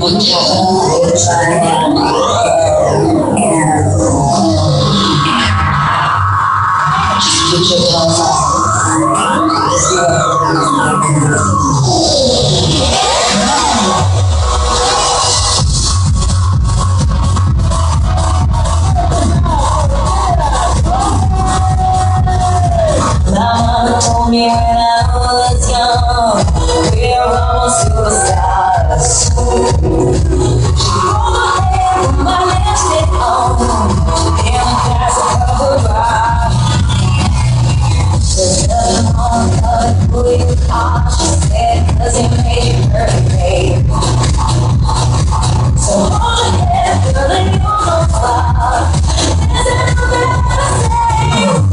Mama told me when I was young, we were all superstars. She rolled my hair with my lipstick on, in a glass of her bar. There's nothing on the who you are, she said, 'cause it made you perfect. So hold your head, girl, and you're no far. There's nothing better to say.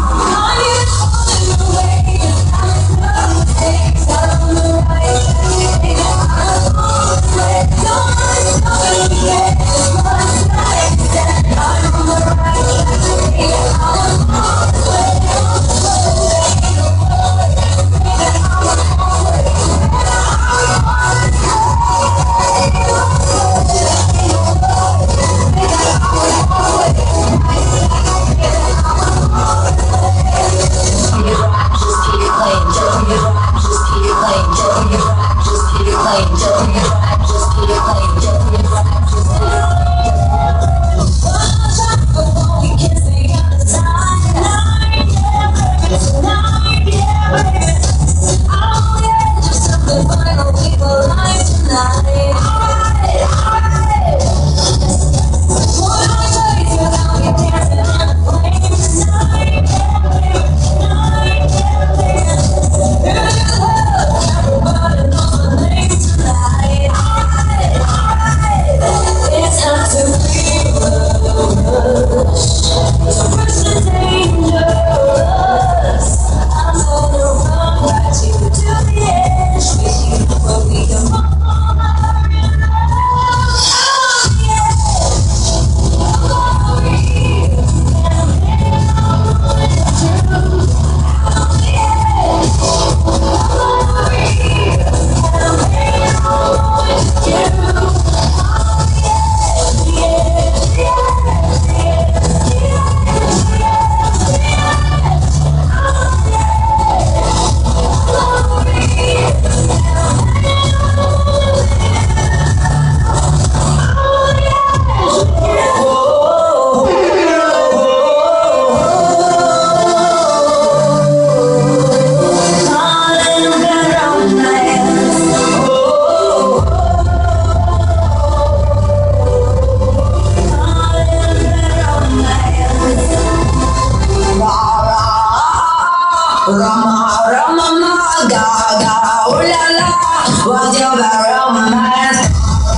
Rama, Rama, Gaga, ooh la la, what's your romance?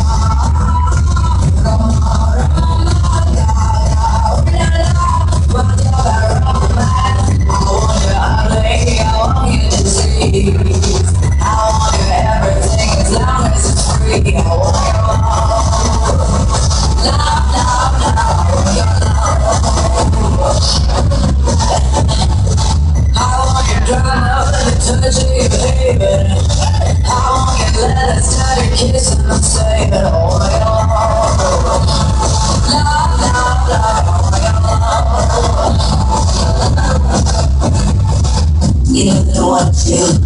Rama, Rama, Gaga, ooh la la, what's your romance? I want you ugly, I want you to see. I want you everything as long as it's free. I want you all. Love, love, love, your touch of your baby. I want your letters, tell your kiss and I'm saying, oh my God. Love, love, love, oh my God. You don't know what to do.